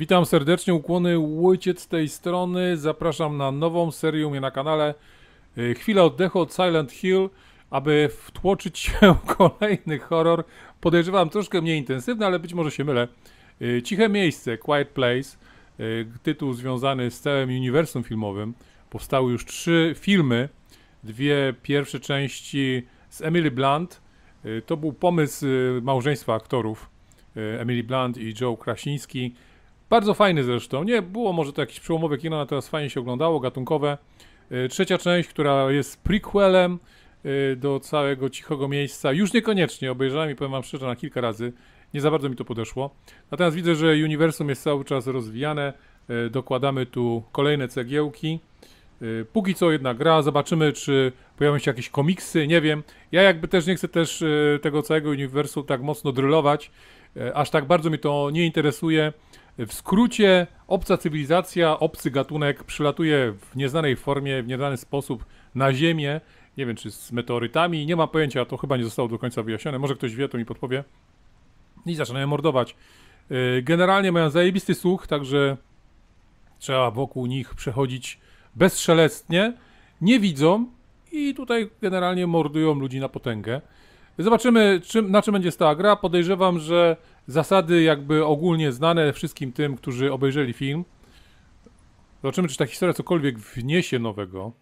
Witam serdecznie, ukłony, Wojciech z tej strony. Zapraszam na nową serię u mnie na kanale. Chwila oddechu od Silent Hill, aby wtłoczyć się w kolejny horror. Podejrzewam troszkę mniej intensywny, ale być może się mylę. Ciche miejsce, Quiet Place. Tytuł związany z całym uniwersum filmowym. Powstały już 3 filmy. 2 pierwsze części z Emily Blunt. To był pomysł małżeństwa aktorów. Emily Blunt i Joe Krasiński. Bardzo fajny zresztą. Nie było może to jakieś przełomowe kino, natomiast fajnie się oglądało, gatunkowe. Trzecia część, która jest prequelem do całego Cichego Miejsca. Już niekoniecznie, obejrzałem i powiem wam szczerze na kilka razy. Nie za bardzo mi to podeszło. Natomiast widzę, że uniwersum jest cały czas rozwijane. Dokładamy tu kolejne cegiełki. Póki co jedna gra, zobaczymy, czy pojawią się jakieś komiksy, nie wiem. Ja jakby też nie chcę tego całego uniwersum tak mocno drylować. Aż tak bardzo mnie to nie interesuje. W skrócie, obca cywilizacja, obcy gatunek przylatuje w nieznanej formie, w nieznany sposób na Ziemię. Nie wiem, czy z meteorytami, nie mam pojęcia, to chyba nie zostało do końca wyjaśnione. Może ktoś wie, to mi podpowie. I zaczynają mordować. Generalnie mają zajebisty słuch, także trzeba wokół nich przechodzić bezszelestnie. Nie widzą i tutaj generalnie mordują ludzi na potęgę. Zobaczymy, na czym będzie stała gra. Podejrzewam, że zasady jakby ogólnie znane wszystkim tym, którzy obejrzeli film. Zobaczymy, czy ta historia cokolwiek wniesie nowego.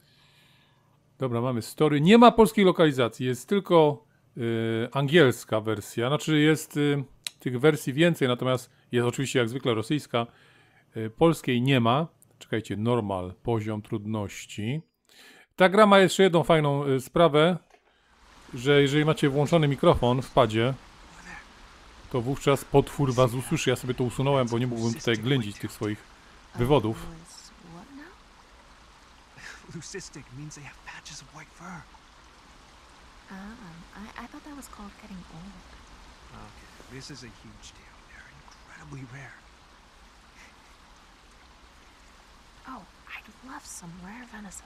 Dobra, mamy story. Nie ma polskiej lokalizacji, jest tylko angielska wersja. Znaczy jest tych wersji więcej, natomiast jest oczywiście jak zwykle rosyjska. Polskiej nie ma. Czekajcie, normal, poziom trudności. Ta gra ma jeszcze jedną fajną sprawę, że jeżeli macie włączony mikrofon w padzie, to wówczas potwór was usłyszy. Ja sobie to usunąłem, bo nie mógłbym tutaj ględzić tych swoich wywodów. Leucistic means they have patches of white fur. I thought that was called getting old. Okay, this is a huge deal. They're incredibly rare. Oh, I'd love some rare venison.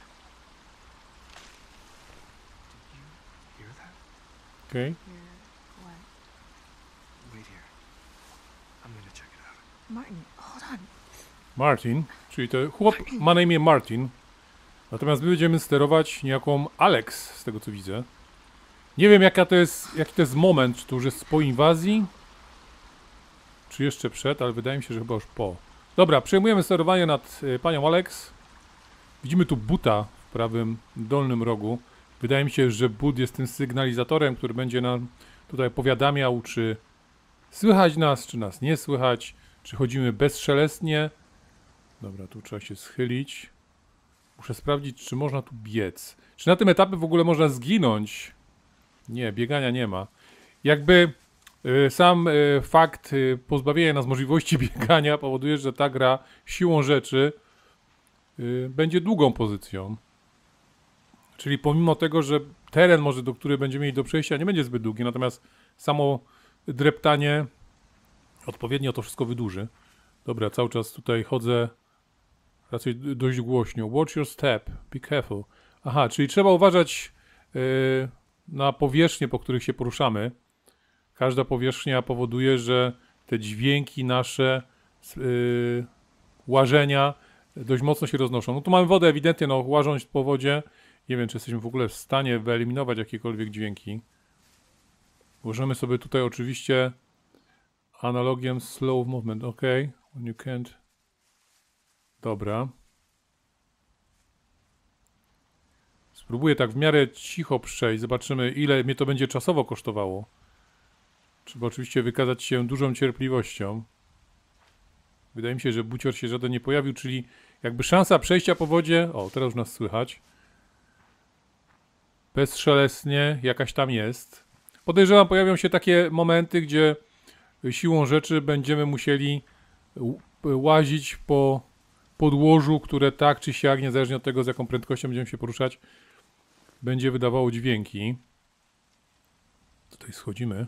Did you hear that? Okej. What? Wait here. I'm gonna check it out. Martin, hold on. Martin, czyli to chłop ma na imię Martin. Natomiast my będziemy sterować niejaką Alex, z tego co widzę. Nie wiem jaki to jest moment, czy to już jest po inwazji, czy jeszcze przed, ale wydaje mi się, że chyba już po. Dobra, przejmujemy sterowanie nad panią Alex. Widzimy tu buta w prawym dolnym rogu. Wydaje mi się, że but jest tym sygnalizatorem, który będzie nam tutaj powiadamiał, czy słychać nas, czy nas nie słychać, czy chodzimy bezszelestnie. Dobra, tu trzeba się schylić. Muszę sprawdzić, czy można tu biec. Czy na tym etapie w ogóle można zginąć? Nie, biegania nie ma. Jakby sam fakt pozbawienia nas możliwości biegania powoduje, że ta gra siłą rzeczy będzie długą pozycją. Czyli pomimo tego, że teren może, do którego będziemy mieli do przejścia, nie będzie zbyt długi, natomiast samo dreptanie odpowiednio to wszystko wydłuży. Dobra, cały czas tutaj chodzę raczej dość głośno. Watch your step, be careful. Aha, czyli trzeba uważać na powierzchnie, po których się poruszamy. Każda powierzchnia powoduje, że te dźwięki nasze łażenia dość mocno się roznoszą. No tu mamy wodę ewidentnie, no łażąc po wodzie. Nie wiem, czy jesteśmy w ogóle w stanie wyeliminować jakiekolwiek dźwięki. Możemy sobie tutaj oczywiście analogiem slow movement, ok. When you can't. Dobra. Spróbuję tak w miarę cicho przejść. Zobaczymy, ile mnie to będzie czasowo kosztowało. Trzeba oczywiście wykazać się dużą cierpliwością. Wydaje mi się, że bucior się żaden nie pojawił, czyli jakby szansa przejścia po wodzie... O, teraz już nas słychać. Bezszelestnie jakaś tam jest. Podejrzewam, pojawią się takie momenty, gdzie siłą rzeczy będziemy musieli łazić po podłożu, które tak czy siak, niezależnie od tego, z jaką prędkością będziemy się poruszać, będzie wydawało dźwięki. Tutaj schodzimy.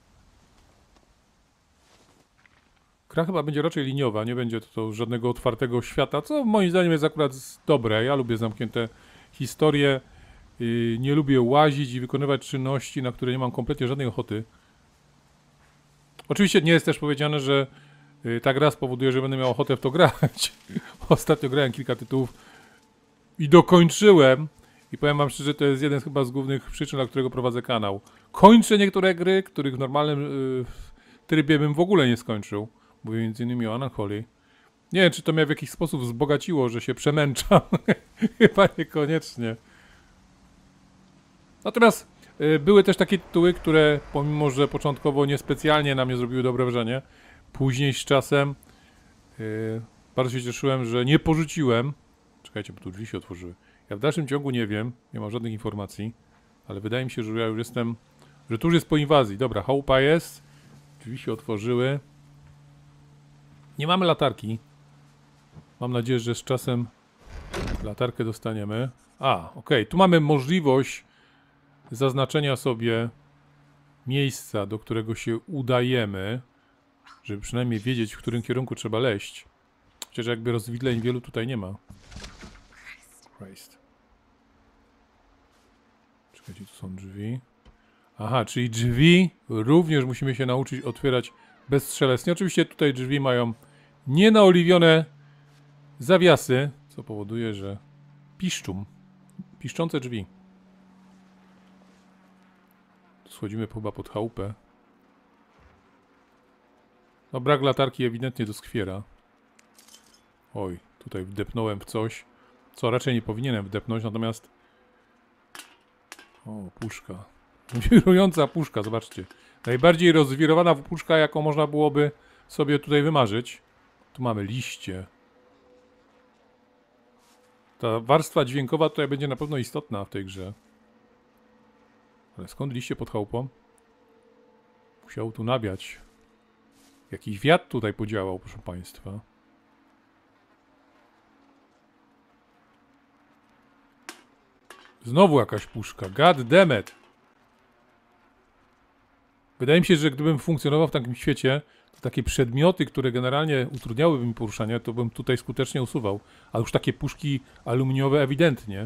Gra chyba będzie raczej liniowa, nie będzie to żadnego otwartego świata, co moim zdaniem jest akurat dobre. Ja lubię zamknięte historie. Nie lubię łazić i wykonywać czynności, na które nie mam kompletnie żadnej ochoty. Oczywiście nie jest też powiedziane, że Ta gra spowoduje, że będę miał ochotę w to grać. Ostatnio grałem kilka tytułów i dokończyłem. I powiem wam szczerze, to jest jeden chyba z głównych przyczyn, dla którego prowadzę kanał. Kończę niektóre gry, których w normalnym trybie bym w ogóle nie skończył. Mówię m.in. o Unholy. Nie wiem, czy to mnie w jakiś sposób wzbogaciło, że się przemęczam. Chyba niekoniecznie. Natomiast były też takie tytuły, które pomimo, że początkowo niespecjalnie na mnie zrobiły dobre wrażenie, później z czasem bardzo się cieszyłem, że nie porzuciłem. Czekajcie, bo tu drzwi się otworzyły. Ja w dalszym ciągu nie wiem, nie mam żadnych informacji, ale wydaje mi się, że ja już jestem, że tu już jest po inwazji. Dobra, chałupa jest, drzwi się otworzyły. Nie mamy latarki. Mam nadzieję, że z czasem latarkę dostaniemy. Okej, tu mamy możliwość zaznaczenia sobie miejsca, do którego się udajemy, żeby przynajmniej wiedzieć, w którym kierunku trzeba leść. Chociaż jakby rozwidleń wielu tutaj nie ma. Christ. Czekajcie, tu są drzwi. Aha, czyli drzwi również musimy się nauczyć otwierać bezstrzelesnie. Oczywiście tutaj drzwi mają nienaoliwione zawiasy, co powoduje, że piszczą. Piszczące drzwi. Schodzimy chyba pod chałupę. No brak latarki ewidentnie doskwiera. Oj, tutaj wdepnąłem w coś, co raczej nie powinienem wdepnąć, natomiast... O, puszka. Wirująca puszka, zobaczcie. Najbardziej rozwirowana puszka, jaką można byłoby sobie tutaj wymarzyć. Tu mamy liście. Ta warstwa dźwiękowa tutaj będzie na pewno istotna w tej grze. Ale skąd liście pod chałupą? Musiał tu nawiać. Jakiś wiatr tutaj podziałał, proszę państwa. Znowu jakaś puszka. God damn it. Wydaje mi się, że gdybym funkcjonował w takim świecie, to takie przedmioty, które generalnie utrudniałyby mi poruszanie, to bym tutaj skutecznie usuwał. A już takie puszki aluminiowe ewidentnie.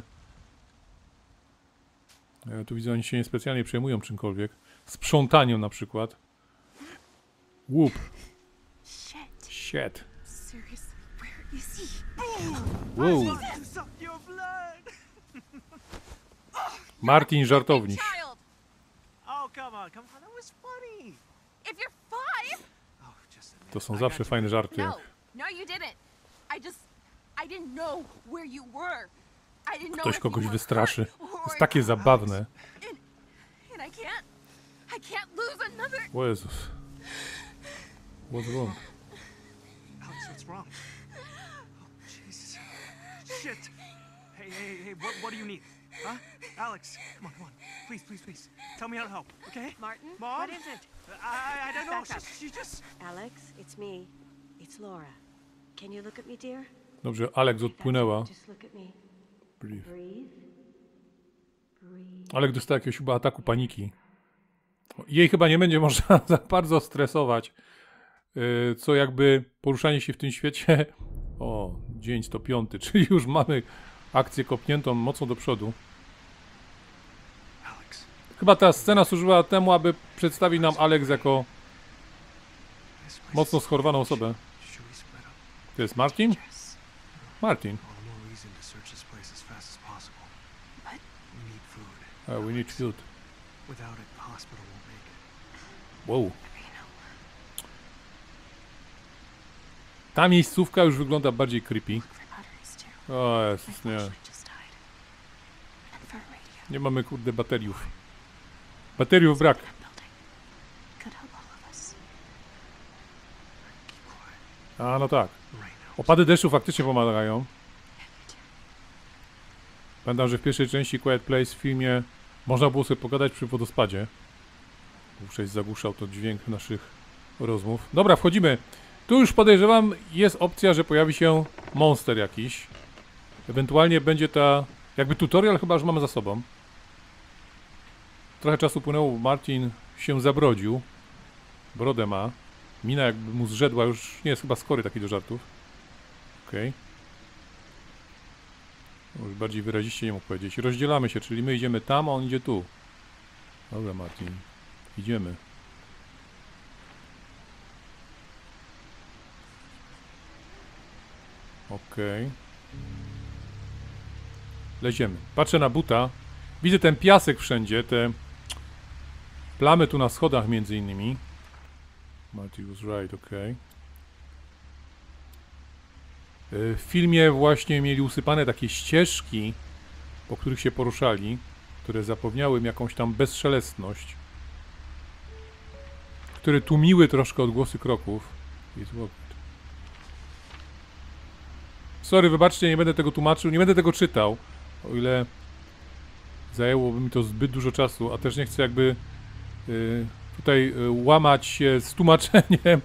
Ja tu widzę, oni się niespecjalnie przejmują czymkolwiek. Sprzątaniem na przykład. Łup. Shit. Seriously, where is he? Wow. Suck your blood! Martin żartowniś. Child, Oh, come on. That was funny. if you're 5. Oh, just a minute. To są I zawsze got you. fajne żarty. No, you didn't. I didn't know where you were. I didn't know Ktoś if kogoś you were wystraszy. hurt To or jest takie zabawne. And I can't lose another. O Jezus. What's wrong? Alex, what's wrong? Oh, Jesus. Shit. Hey, what do you need? Huh? Alex, come on. Please. Tell me how to help, okay? Martin, Mom? what is it? I don't know. Back up. She just... Alex, it's me. It's Laura. Can you look at me, dear? Dobrze, Alex odpłynęła. Just look at me. Breathe. Breathe. Breathe. Alex dostał jakiegoś chyba ataku paniki. Jej chyba nie będzie można za bardzo stresować. Co jakby poruszanie się w tym świecie... O, dzień 105, czyli już mamy akcję kopniętą mocno do przodu. Alex. Chyba ta scena służyła temu, aby przedstawić nam Alex jako This place mocno is- schorowaną osobę. Should we split up? To jest Martin? Martin. All the more reason to search this place as fast as possible. But- We need food. We need food. Without it, the hospital won't make it. Wow. You know, Ta miejscówka już wygląda bardziej creepy. look for batteries too. O My Jezus, nie. flashlight just died. And for a radio. Nie mamy kurde bateriów. Bateriów brak. That building could help all of us. Keep quiet. A no tak. Right now. Opady deszczu faktycznie pomagają. Pamiętam, że w pierwszej części Quiet Place w filmie można było sobie pogadać przy wodospadzie. Wówczas zagłuszał to dźwięk naszych rozmów. Dobra, wchodzimy. Tu już podejrzewam, jest opcja, że pojawi się monster jakiś. Ewentualnie będzie ta... Jakby tutorial chyba już mamy za sobą. Trochę czasu płynęło, bo Martin się zabrodził. Brodę ma. Mina jakby mu zrzedła, już nie jest chyba skory taki do żartów. Okej. Już bardziej wyraziście nie mógł powiedzieć. Rozdzielamy się, czyli my idziemy tam, a on idzie tu. Dobra, Martin. Idziemy. Okej. Leziemy. Patrzę na buta. Widzę ten piasek wszędzie, te plamy tu na schodach między innymi. Marty was right, okej. W filmie właśnie mieli usypane takie ścieżki, po których się poruszali, które zapewniały im jakąś tam bezszelestność, które tłumiły troszkę odgłosy kroków. Sorry, wybaczcie, nie będę tego tłumaczył, nie będę tego czytał, o ile zajęłoby mi to zbyt dużo czasu, a też nie chcę jakby tutaj łamać się z tłumaczeniem.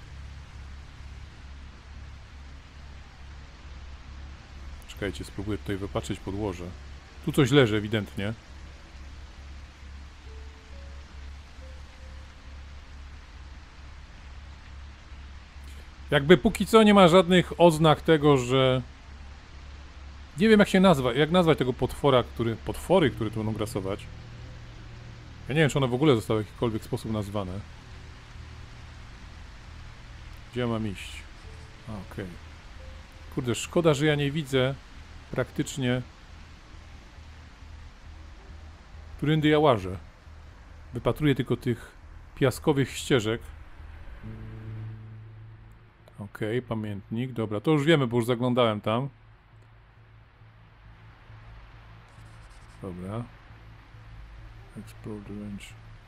Czekajcie, spróbuję tutaj wypatrzeć podłoże. Tu coś leży ewidentnie. Jakby póki co nie ma żadnych oznak tego, że... Nie wiem jak się nazwać, jak nazwać tego potwora, potwory, które tu będą grasować. Ja nie wiem, czy one w ogóle zostały w jakikolwiek sposób nazwane. Gdzie ja mam iść? Okej. Kurde, szkoda, że ja nie widzę praktycznie, którędy ja łażę. Wypatruję tylko tych piaskowych ścieżek. Okej, pamiętnik. Dobra, to już wiemy, bo już zaglądałem tam. Dobra. Explore the range.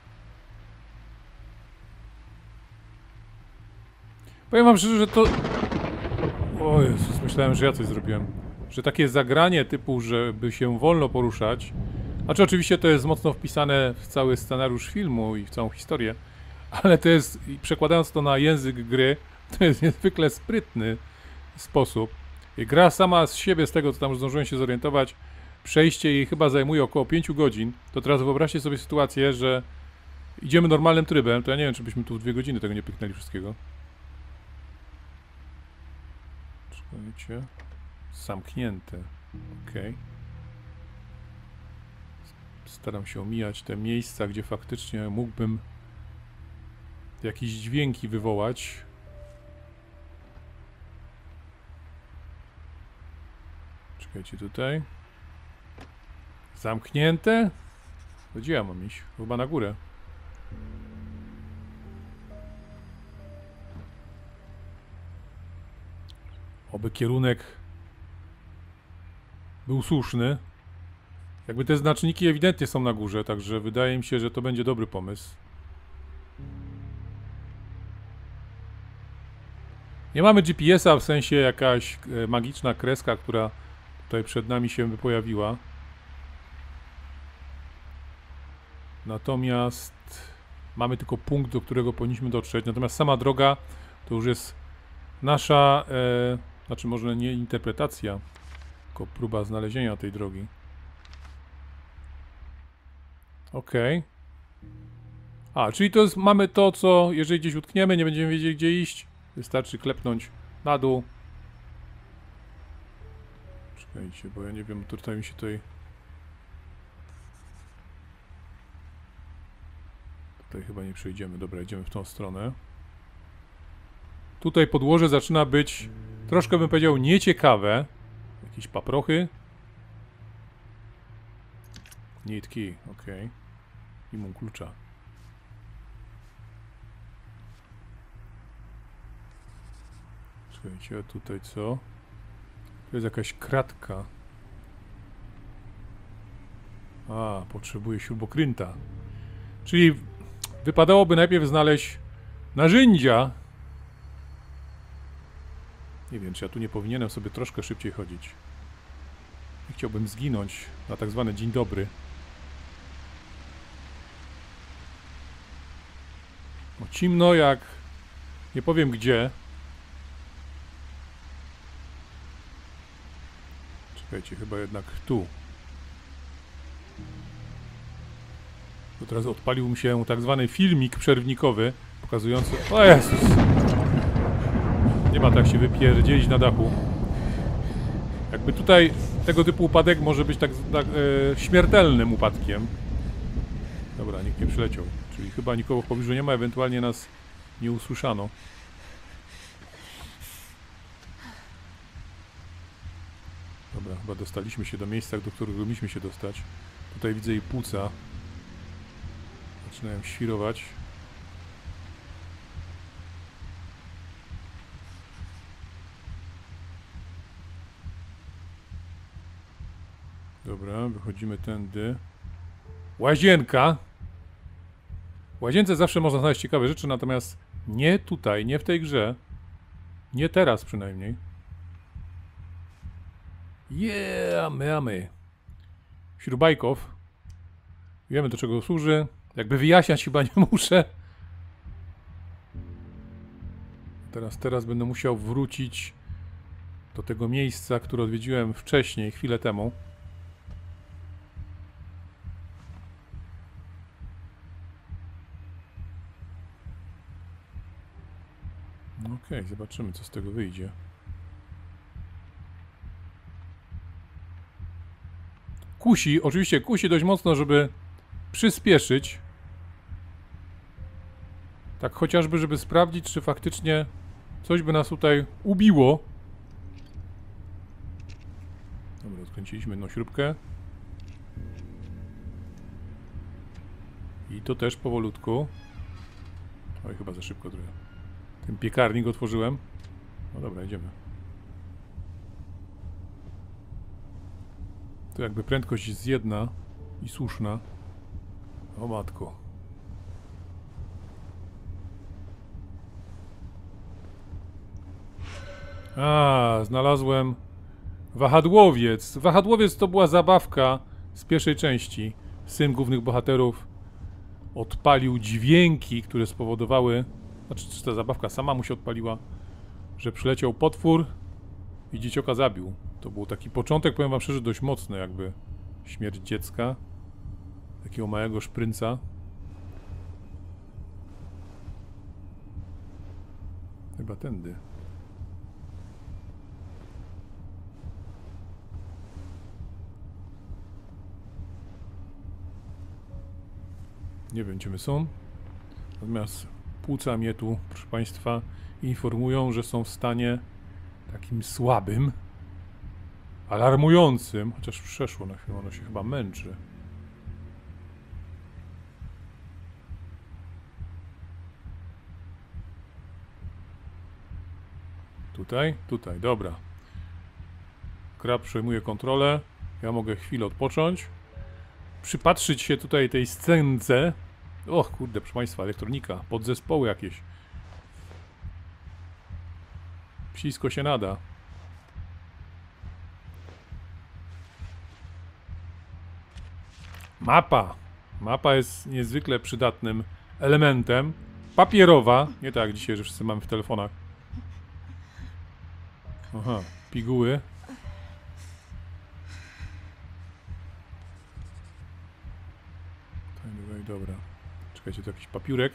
Powiem wam szczerze, że to... O Jezus, myślałem, że ja coś zrobiłem. Że takie zagranie typu, żeby się wolno poruszać. Znaczy oczywiście to jest mocno wpisane w cały scenariusz filmu i w całą historię. Ale to jest, przekładając to na język gry, to jest niezwykle sprytny sposób. Gra sama z siebie, z tego co tam zdążyłem się zorientować, przejście jej chyba zajmuje około 5 godzin. To teraz wyobraźcie sobie sytuację, że idziemy normalnym trybem, to ja nie wiem, czy byśmy tu w 2 godziny tego nie pyknęli wszystkiego. Czekajcie. Zamknięte. Okej. Staram się omijać te miejsca, gdzie faktycznie mógłbym jakieś dźwięki wywołać. Czekajcie tutaj. Zamknięte? Gdzie ja mam iść? Chyba na górę. Oby kierunek był słuszny. Jakby te znaczniki ewidentnie są na górze, także wydaje mi się, że to będzie dobry pomysł. Nie mamy GPS-a, w sensie jakaś magiczna kreska, która tutaj przed nami się pojawiła. Natomiast mamy tylko punkt, do którego powinniśmy dotrzeć. Natomiast sama droga to już jest nasza, znaczy może nie interpretacja, tylko próba znalezienia tej drogi. Okej. A, czyli to jest, mamy to, co jeżeli gdzieś utkniemy, nie będziemy wiedzieli gdzie iść. Wystarczy klepnąć na dół. Czekajcie, bo ja nie wiem, tutaj mi się tutaj... Tutaj chyba nie przejdziemy. Dobra, idziemy w tą stronę. Tutaj podłoże zaczyna być troszkę, bym powiedział, nieciekawe. Jakieś paprochy. Need key, ok. I mam klucza. Słuchajcie, a tutaj co? To jest jakaś kratka. A, potrzebuję śrubokręta. Czyli wypadałoby najpierw znaleźć narzędzia. Nie wiem, czy ja tu nie powinienem sobie troszkę szybciej chodzić. Nie chciałbym zginąć na tak zwany dzień dobry. No, cimno jak... nie powiem gdzie. Czekajcie, chyba jednak tu. Bo teraz odpalił mi się tak zwany filmik przerwnikowy, pokazujący... O Jezus! Nie ma tak się wypierdzielić na dachu. Jakby tutaj tego typu upadek może być tak śmiertelnym upadkiem. Dobra, nikt nie przyleciał. Czyli chyba nikogo w pobliżu nie ma, ewentualnie nas nie usłyszano. Dobra, chyba dostaliśmy się do miejsca, do którego mieliśmy się dostać. Tutaj widzę jej płuca. Zaczynają świrować. Dobra, wychodzimy tędy. Łazienka! W łazience zawsze można znaleźć ciekawe rzeczy, natomiast nie tutaj, nie w tej grze. Nie teraz przynajmniej. Mamy. Śrubajkow. Wiemy, do czego służy. Jakby wyjaśniać chyba nie muszę. Teraz będę musiał wrócić do tego miejsca, które odwiedziłem wcześniej, chwilę temu. Okej, zobaczymy, co z tego wyjdzie. Oczywiście kusi dość mocno, żeby przyspieszyć. Tak chociażby, żeby sprawdzić, czy faktycznie coś by nas tutaj ubiło. Dobra, odkręciliśmy jedną śrubkę. I to też powolutku. Oj, chyba za szybko trochę. Ten piekarnik otworzyłem. No dobra, idziemy. To jakby prędkość jest jedna i słuszna. O matko. Znalazłem wahadłowiec. Wahadłowiec to była zabawka z pierwszej części. Syn głównych bohaterów odpalił dźwięki, które spowodowały... Znaczy, czy ta zabawka sama mu się odpaliła, że przyleciał potwór i dziecioka zabił. To był taki początek, powiem wam szczerze, dość mocny jakby. Śmierć dziecka. Takiego małego szprynca. Chyba tędy. Nie wiem, gdzie my są. Natomiast płuca mnie tu, proszę państwa, informują, że są w stanie takim słabym, alarmującym, chociaż przeszło na chwilę, ono się chyba męczy. Tutaj, dobra. Krab przejmuje kontrolę. Ja mogę chwilę odpocząć. Przypatrzyć się tutaj tej scence. Och, kurde, proszę państwa, elektronika, podzespoły jakieś. Psisko się nada. Mapa. Mapa jest niezwykle przydatnym elementem. Papierowa, nie tak jak dzisiaj, że wszyscy mamy w telefonach. Aha, piguły. Dobra. Czekajcie, to jakiś papiurek.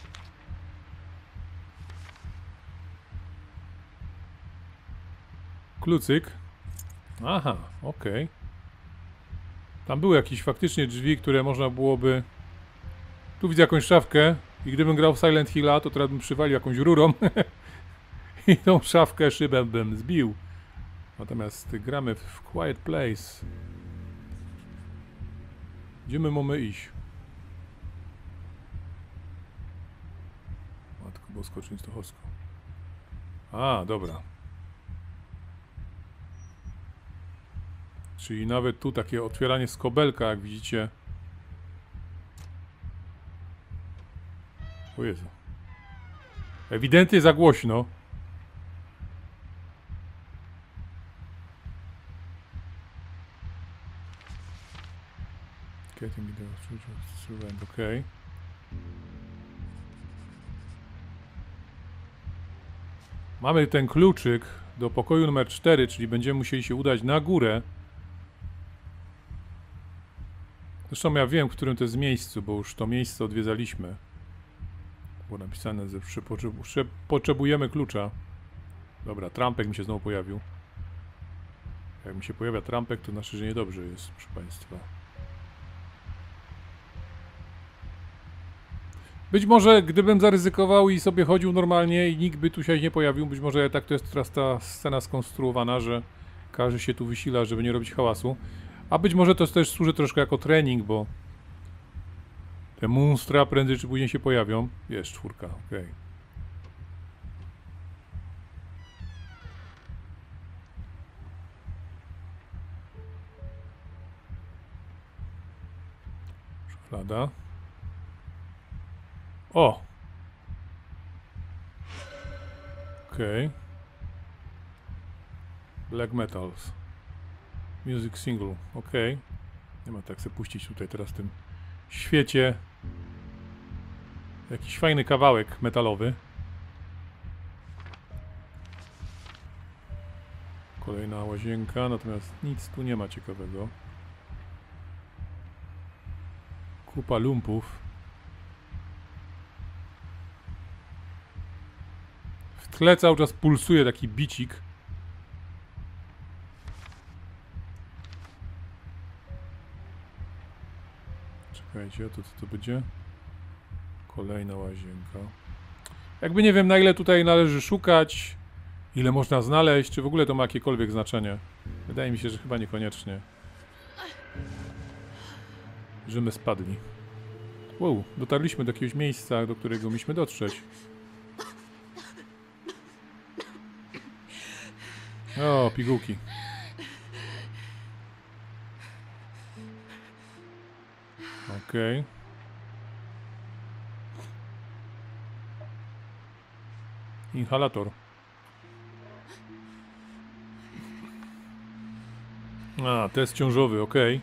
Klucyk. Aha, okej. Tam były jakieś faktycznie drzwi, które można byłoby... Tu widzę jakąś szafkę i gdybym grał w Silent Hilla, to teraz bym przywalił jakąś rurą i tą szafkę, szybę bym zbił. Natomiast gramy w Quiet Place. Gdzie my mamy iść? Matko Bosko, Częstochowsko. Dobra. Czyli nawet tu takie otwieranie skobelka, jak widzicie. O Jezu. Ewidentnie za głośno. Okej. Mamy ten kluczyk do pokoju numer 4, czyli będziemy musieli się udać na górę. Zresztą ja wiem, w którym to jest miejscu, bo już to miejsce odwiedzaliśmy. Było napisane, że potrzebujemy klucza. Dobra, trampek mi się znowu pojawił. Jak mi się pojawia trampek, to znaczy, że niedobrze jest, proszę państwa. Być może gdybym zaryzykował i sobie chodził normalnie i nikt by tu się nie pojawił, być może tak to jest teraz ta scena skonstruowana, że Każdy się tu wysila, żeby nie robić hałasu. A być może to też służy troszkę jako trening, bo te monstra prędzej czy później się pojawią. Jest 4, okej. Szuflada. O! Okej. Black Metals. Music single. Okej. Nie ma tak chcę puścić tutaj teraz w tym świecie. Jakiś fajny kawałek metalowy. Kolejna łazienka, natomiast nic tu nie ma ciekawego. Kupa lumpów. W tle cały czas pulsuje taki bicik. Czekajcie, to co to będzie? Kolejna łazienka. Jakby nie wiem, na ile tutaj należy szukać, ile można znaleźć, czy w ogóle to ma jakiekolwiek znaczenie. Wydaje mi się, że chyba niekoniecznie. Że my spadli. Wow, dotarliśmy do jakiegoś miejsca, do którego mieliśmy dotrzeć. O, pigułki. Okej. Inhalator. A, test ciążowy, okej.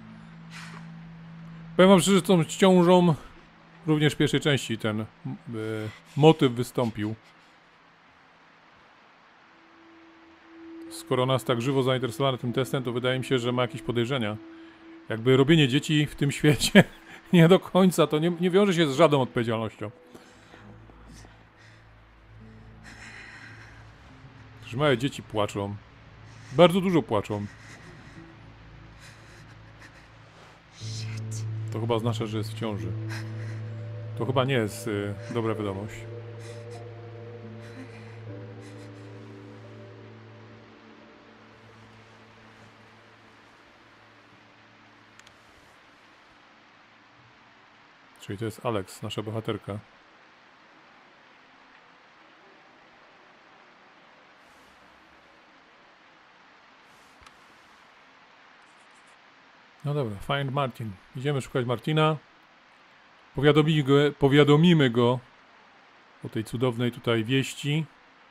Powiem wam szczerze, że tą ciążą również w pierwszej części ten motyw wystąpił. Skoro nas tak żywo zainteresowano tym testem, to wydaje mi się, że ma jakieś podejrzenia. Jakby robienie dzieci w tym świecie nie do końca, to nie wiąże się z żadną odpowiedzialnością. Że małe dzieci płaczą. Bardzo dużo płaczą. To chyba oznacza, że jest w ciąży. To chyba nie jest dobra wiadomość. Czyli to jest Alex, nasza bohaterka. No dobra, find Martin. Idziemy szukać Martina. Powiadomimy go o tej cudownej tutaj wieści.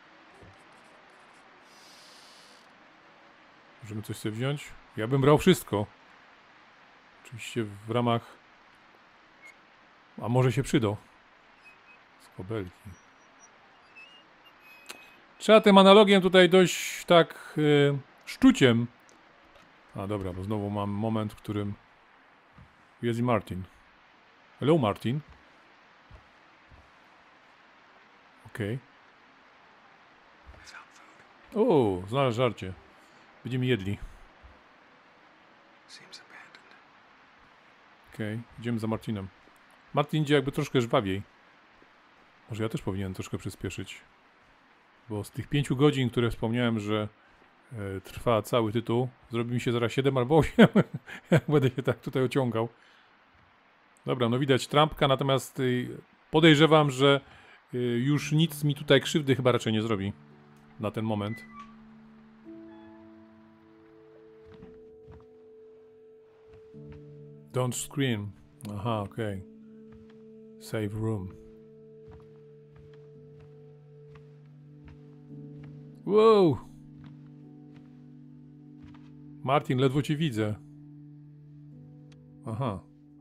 Możemy coś sobie wziąć? Ja bym brał wszystko. Oczywiście w ramach... A może się przydał. Skobelki. Trzeba tym analogiem tutaj dość tak szczuciem. A dobra, bo znowu mam moment, w którym jest i Martin. Hello Martin. Okej. O, znalazł żarcie. Będziemy jedli. Okej, idziemy za Martinem. Martin idzie jakby troszkę żwawiej. Może ja też powinienem troszkę przyspieszyć. Bo z tych 5 godzin, które wspomniałem, że trwa cały tytuł, zrobi mi się zaraz 7 albo 8. Jak będę się tak tutaj ociągał. Dobra, no widać trampka, natomiast podejrzewam, że już nic mi tutaj krzywdy chyba raczej nie zrobi. Na ten moment. Don't scream. Aha, okej. Okay. Save room. Wow! Martin, ledwo cię widzę. Aha.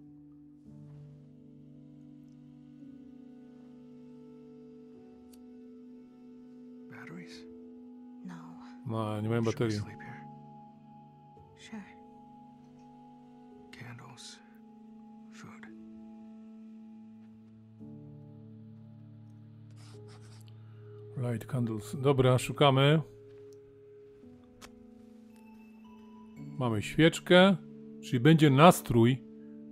Batteries? No. No, nie mają Should we baterii. sleep here? Sure. Candles. Food. Light candles. Dobra, szukamy. Mamy świeczkę. Czyli będzie nastrój.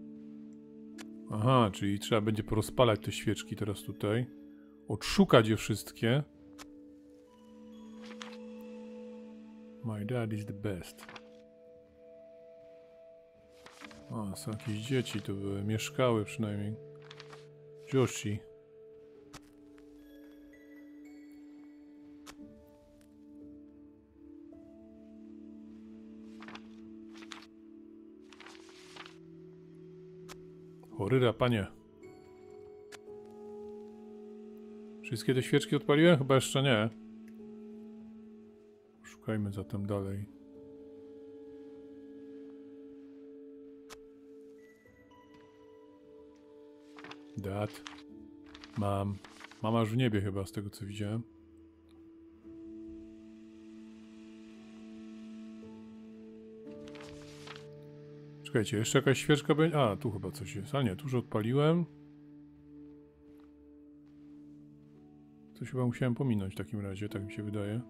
Aha, czyli trzeba będzie porozpalać te świeczki teraz tutaj. Odszukać je wszystkie. My dad is the best. O, są jakieś dzieci tu były, mieszkały przynajmniej. Joshi. Choryra, panie. Wszystkie te świeczki odpaliłem? Chyba jeszcze nie. Szukajmy zatem dalej. Dad. Mam. Mama już w niebie chyba, z tego co widziałem. Czekajcie, jeszcze jakaś świeczka będzie? A, tu chyba coś jest. A nie, tu już odpaliłem. Coś chyba musiałem pominąć w takim razie, tak mi się wydaje.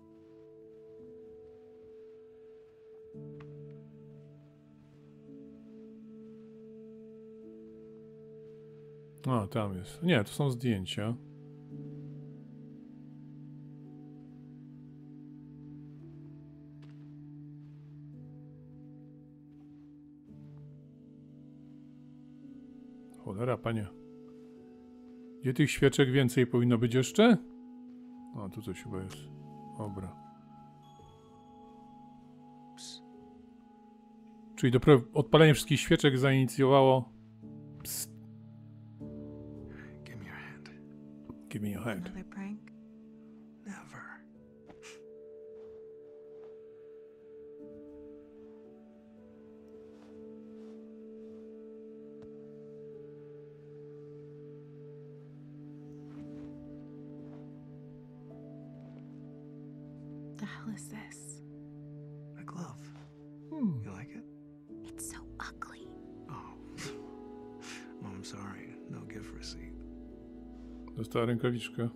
A, tam jest. Nie, to są zdjęcia. Cholera, panie. Gdzie tych świeczek więcej powinno być jeszcze? O, tu coś chyba jest. Dobra. Czyli dopiero odpalenie wszystkich świeczek zainicjowało... Psst. Give me your hand. Give me your hand. Another prank? Never. The hell is this? A glove. You like it? It's so ugly. Oh. Well, I'm sorry. No gift receipt. Dostała rękawiczkę.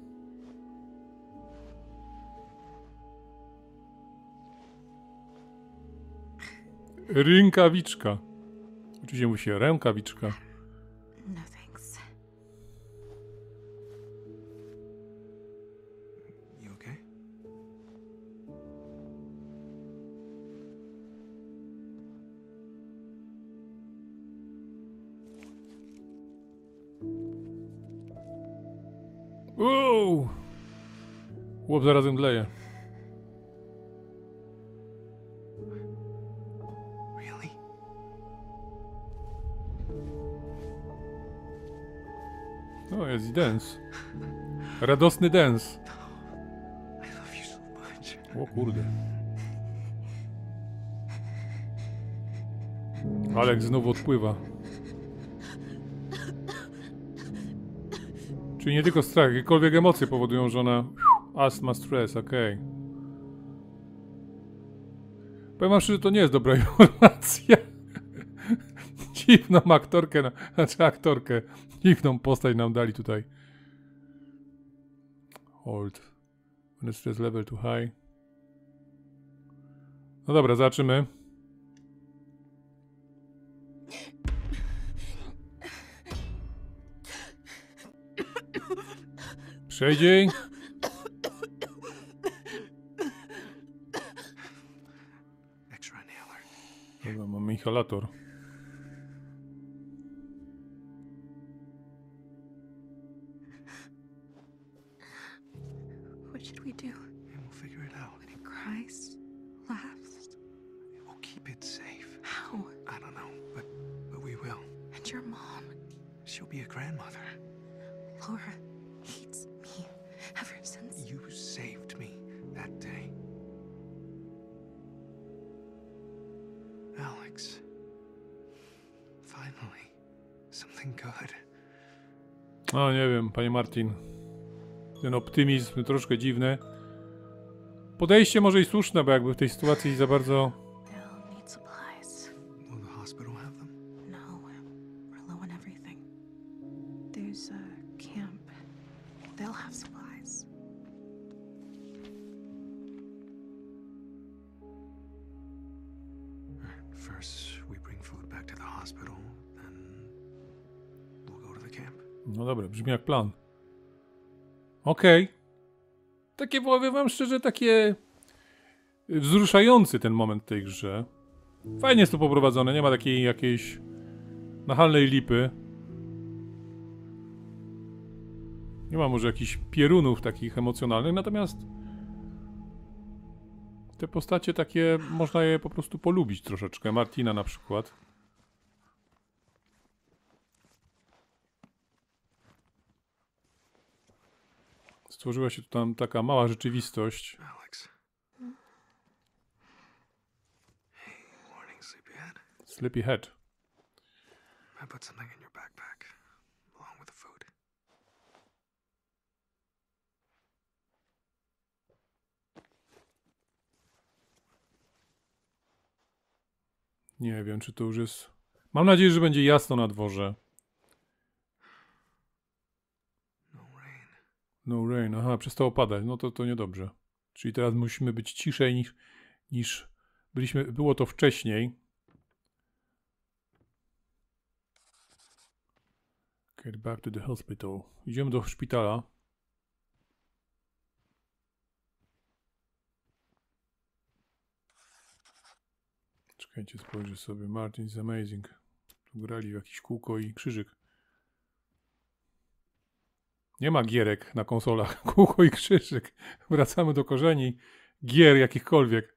Rękawiczka. Oczywiście musi się rękawiczka. No thanks. You okay? Wow! Chłop zarazem mdleje. Really? O, jest i dance. Radosny dance. I love you so much. O kurde. Alex znowu odpływa. Czyli nie tylko strach, jakiekolwiek emocje powodują, że ona... Astma, stres, okej. Powiem wam szczerze, że to nie jest dobra informacja. Dziwną aktorkę, znaczy aktorkę, dziwną postać nam dali tutaj. Hold. When stress level too high. No dobra, zobaczymy. Przejdzie. Extra inhaler. Dobra, mamy inhalator. What should we do? And we'll figure it out. When it cries, laughs. We'll keep it safe. How? I don't know, but we will. And your mom, She'll be a grandmother. Laura, hates me ever since. You saved me that day. Alex. Finally. Something good. O, nie wiem, panie Martin. Ten optymizm troszkę dziwny. Podejście może i słuszne, bo jakby w tej sytuacji za bardzo... They'll need supplies. Will the hospital have them? No, we're low on everything. There's a camp. They'll have supplies. First, we bring food back to the hospital, then we'll go to the camp. No dobra, brzmi jak plan. Okej. Takie, powiem wam szczerze, takie... wzruszający ten moment w tej grze. Fajnie jest to poprowadzone, nie ma takiej jakiejś nachalnej lipy. Nie ma może jakichś pierunów takich emocjonalnych, natomiast te postacie takie, można je po prostu polubić troszeczkę. Martina na przykład. Stworzyła się tu tam taka mała rzeczywistość. Alex. Hey, morning, sleepyhead. Sleepyhead. I put something in your backpack, along with the food. Nie wiem, czy to już jest... Mam nadzieję, że będzie jasno na dworze. No rain. No rain. Aha, przestało padać. No to niedobrze. Czyli teraz musimy być ciszej niż było to wcześniej. Get back to the hospital. Idziemy do szpitala. Czekajcie, spojrzę sobie. Martin's Amazing. Tu grali w jakiś kółko i krzyżyk. Nie ma gierek na konsolach. Kółko i krzyżyk. Wracamy do korzeni gier jakichkolwiek.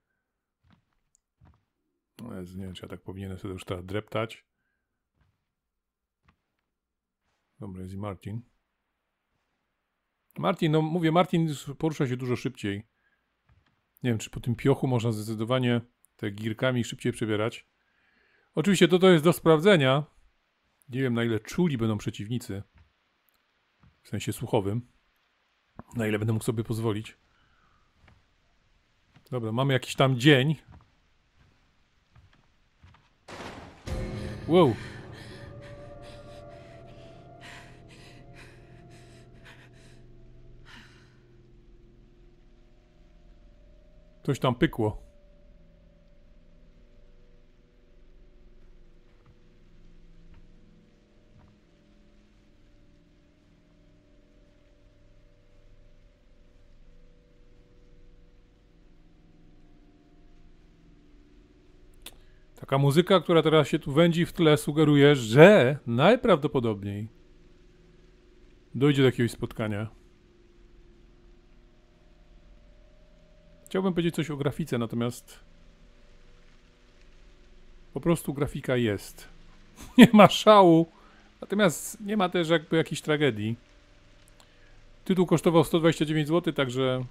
No Jezu, nie wiem, czy ja tak powinienem sobie już teraz dreptać. Dobra, jest i Martin. Martin, no mówię, Martin porusza się dużo szybciej. Nie wiem, czy po tym piochu można zdecydowanie te girkami szybciej przebierać. Oczywiście to jest do sprawdzenia. Nie wiem, na ile czuli będą przeciwnicy. W sensie słuchowym. Na ile będę mógł sobie pozwolić. Dobra, mamy jakiś tam dzień. Wow. Coś tam pykło. Taka muzyka, która teraz się tu wędzi w tle, sugeruje, że najprawdopodobniej dojdzie do jakiegoś spotkania. Chciałbym powiedzieć coś o grafice, natomiast po prostu grafika jest. Nie ma szału, natomiast nie ma też jakby jakiejś tragedii. Tytuł kosztował 129 zł, także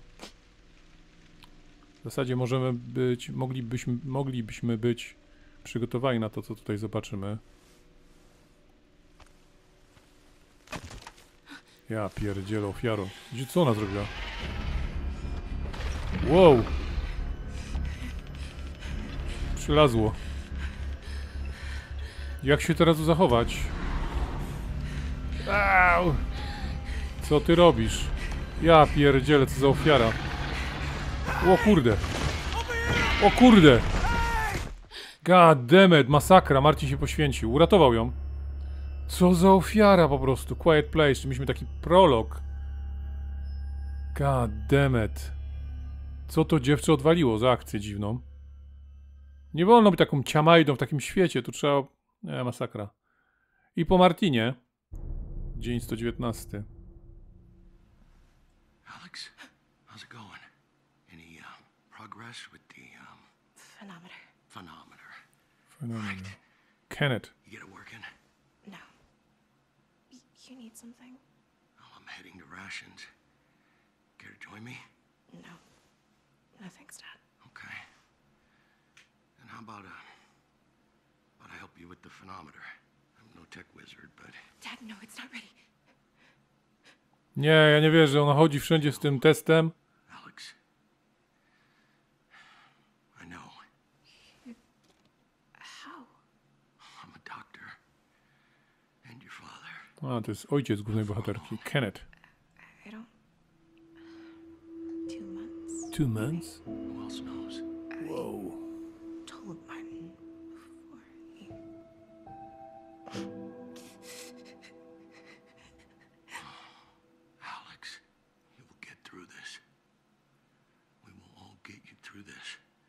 w zasadzie moglibyśmy być przygotowani na to, co tutaj zobaczymy. Ja pierdzielę, ofiaro. Co ona zrobiła? Wow! Przylazło. Jak się teraz tu zachować? Au! Co ty robisz? Ja pierdzielę, co za ofiara. O kurde! O kurde! God damn it, masakra, Marcin się poświęcił. Uratował ją. Co za ofiara po prostu. Quiet Place, czy mieliśmy taki prolog. God damn it. Co to dziewczę odwaliło za akcję dziwną? Nie wolno być taką ciamajdą w takim świecie, tu trzeba... Nie, masakra. I po Martinie. Dzień 119. Alex, how's it going? Any progress with the Phenometer. phenometer? Kenneth. You get it working? No. You need something? Oh, I'm heading to rations. Care to join me? No. No thanks, Dad. Okay. And how about I help you with the phenometer? I'm no tech wizard, but Dad, no, it's not ready. Nie, ja nie wierzę, ona chodzi wszędzie z tym testem. Alex, I know. How? I'm a doctor. And your father. A, to jest ojciec głównej bohaterki. Kenneth. I don't... 2 months? 2 months? Who else knows? Wow. Told Martin before he... Alex, you will get through this. We will all get you through this.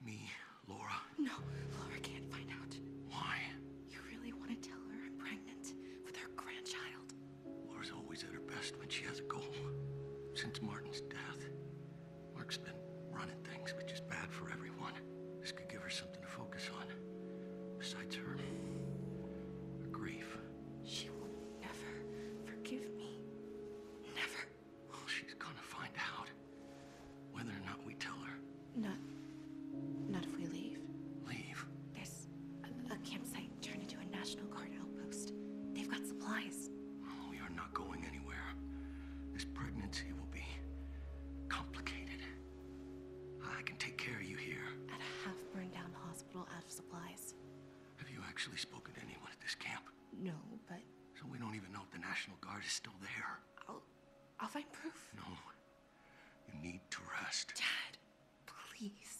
Me, Laura. No, Laura can't find out. Why? You really want to tell her I'm pregnant with her grandchild? Laura's always at her best when she has a goal. Since Martin's death, Mark's been running things, which is bad for everyone. This could give her something to focus on. Besides her grief. She will never forgive me. Never. Well, she's gonna find out. Whether or not we tell her. Not if we leave. Leave. There's a campsite turned into a National Guard outpost. They've got supplies. We are not going anywhere. This pregnancy will be complicated. I can take care of you here. At a half-burned-down hospital out of supplies. Have you actually spoken to anyone at this camp? No, but So we don't even know if the National Guard is still there. I'll find proof. No. You need to rest. Dad, please.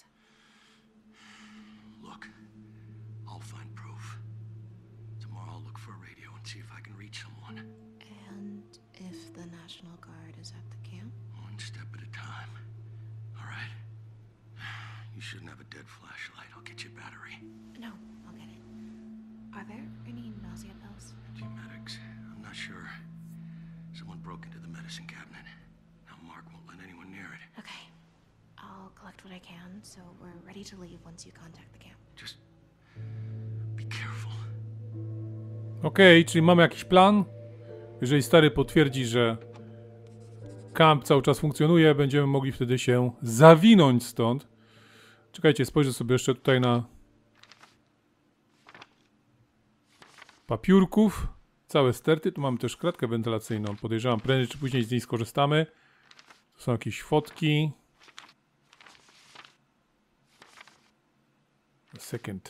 Look, I'll find proof. Tomorrow I'll look for a radio and see if I can reach someone. And if the National Guard is at the camp? One step at a time. All right? You shouldn't have a dead flashlight. I'll get you a battery. No, I'll get it. Are there any nausea pills? Medics. I'm not sure. Someone broke into the medicine cabinet. Now Mark won't let anyone near it. Okay. I'll collect what I can, so we're ready to leave once you contact the camp. Just be careful. Okej, czyli mamy jakiś plan. Jeżeli stary potwierdzi, że kamp cały czas funkcjonuje, będziemy mogli wtedy się zawinąć stąd. Czekajcie, spojrzę sobie jeszcze tutaj na papiurków. Całe sterty. Tu mamy też kratkę wentylacyjną. Podejrzewam, prędzej czy później z niej skorzystamy. Tu są jakieś fotki. A second.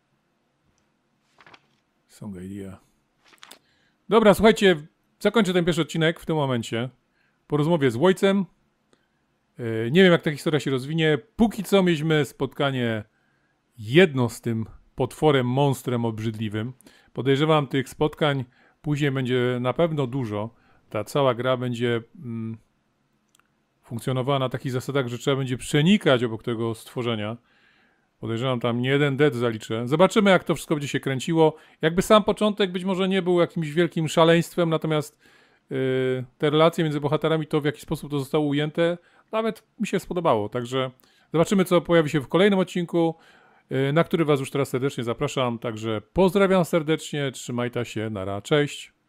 Song idea. Dobra, słuchajcie, zakończę ten pierwszy odcinek w tym momencie. Po rozmowie z Wojcem. Nie wiem, jak ta historia się rozwinie. Póki co mieliśmy spotkanie jedno z tym potworem, monstrem obrzydliwym. Podejrzewam, tych spotkań później będzie na pewno dużo. Ta cała gra będzie funkcjonowała na takich zasadach, że trzeba będzie przenikać obok tego stworzenia. Podejrzewam, tam nie jeden dead zaliczę. Zobaczymy, jak to wszystko będzie się kręciło. Jakby sam początek być może nie był jakimś wielkim szaleństwem, natomiast te relacje między bohaterami, to w jaki sposób to zostało ujęte, nawet mi się spodobało. Także zobaczymy, co pojawi się w kolejnym odcinku, na który was już teraz serdecznie zapraszam. Także pozdrawiam serdecznie, trzymajcie się, nara, cześć.